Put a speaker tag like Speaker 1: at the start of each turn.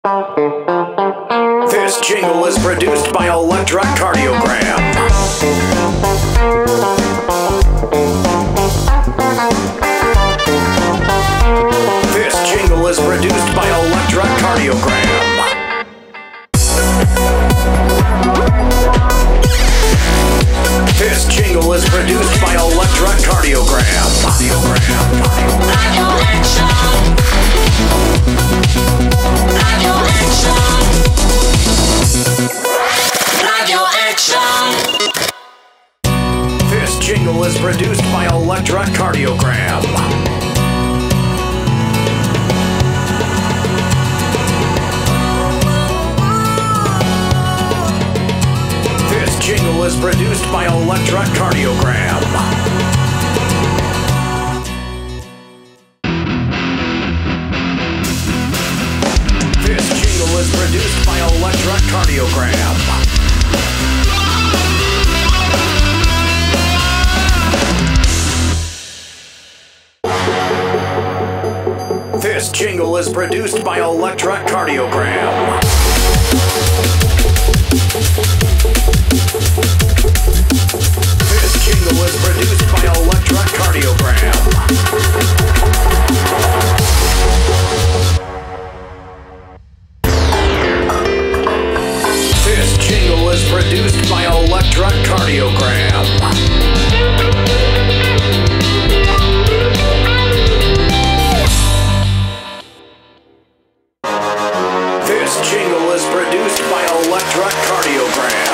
Speaker 1: This jingle is produced by Electrock Cardiogram. This jingle is produced by Electrock Cardiogram. This jingle is produced by Electrock Cardiogram. This jingle is produced by Electrock Cardiogram. This jingle is produced by Electrock Cardiogram. This jingle is produced by Electrock Cardiogram. This jingle is produced by Electrock Cardiogram. This jingle is produced by Electrock Cardiogram. This jingle is produced by Electrock Cardiogram. This jingle is produced by Electrock Cardiogram.